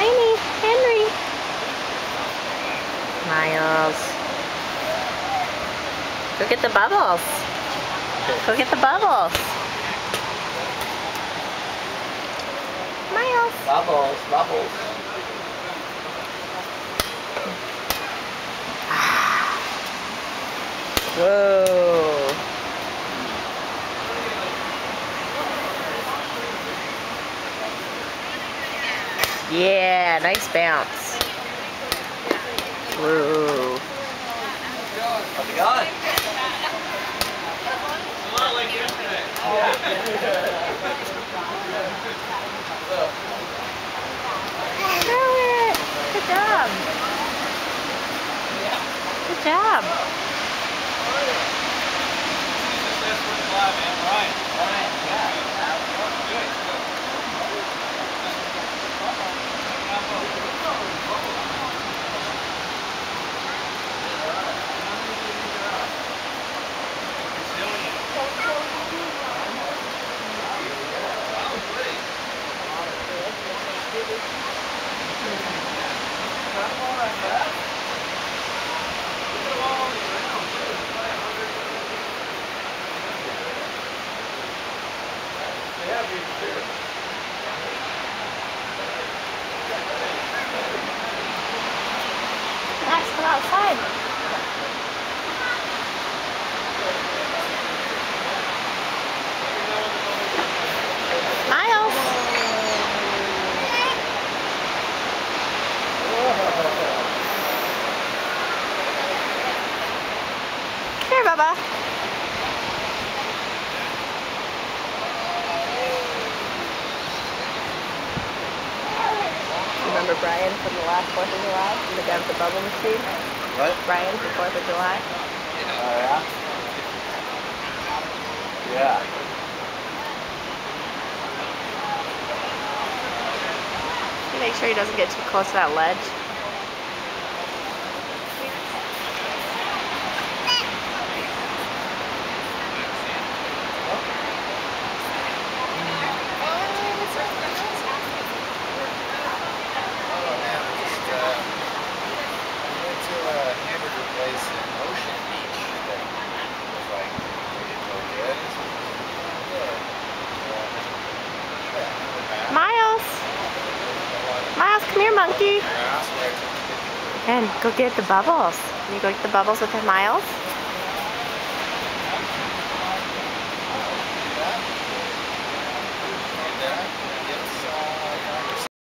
Tiny, Henry. Miles. Go get the bubbles. Go get the bubbles. Miles. Bubbles, bubbles. Whoa. Yeah, nice bounce. Whoa. How's it going? Throw it. Good job. Good job. Max, come outside. Miles. Here, Bubba. Remember Brian from the last 4th of July? The guy with the bubble machine? What? Brian from 4th of July? Oh, yeah? Yeah. Make sure he doesn't get too close to that ledge. Miles! Miles, come here, monkey. And go get the bubbles. Can you go get the bubbles with Miles?